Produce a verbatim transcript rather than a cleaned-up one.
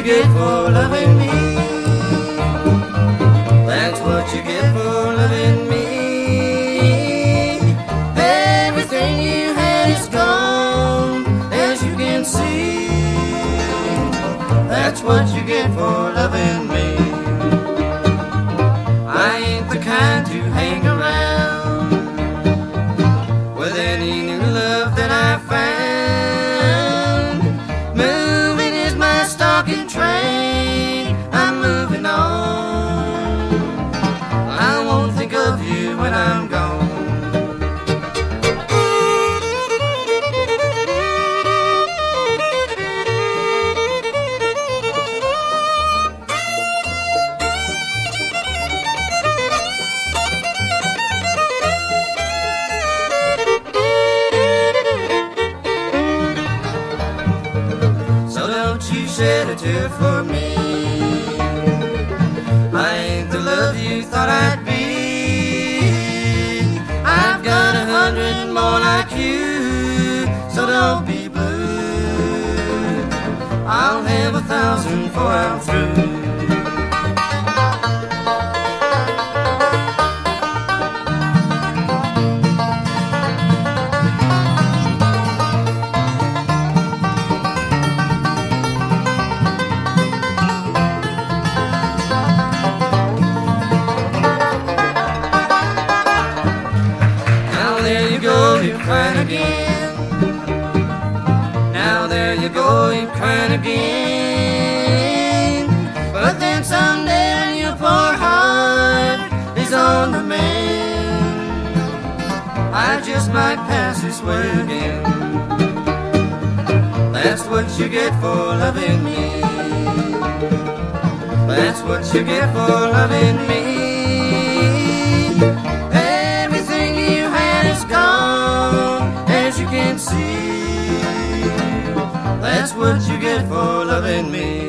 get for loving me. That's what you get for loving me. Everything you had is gone, as you can see. That's what you get for loving me. I ain't the kind to hang around with any new love that I found. Moving is my stock and trade. I'm moving on. I won't think of you when I'm gone. Shed a tear for me. I ain't the love you thought I'd be. I've got a hundred more like you, so don't be blue. I'll have a thousand before I'm through. Crying again. Now there you go, you're crying again. But then someday when your poor heart is on the mend, I just might pass this way again. That's what you get for loving me. That's what you get for loving me. Everything you had is gone, as you can see. That's what you get for loving me.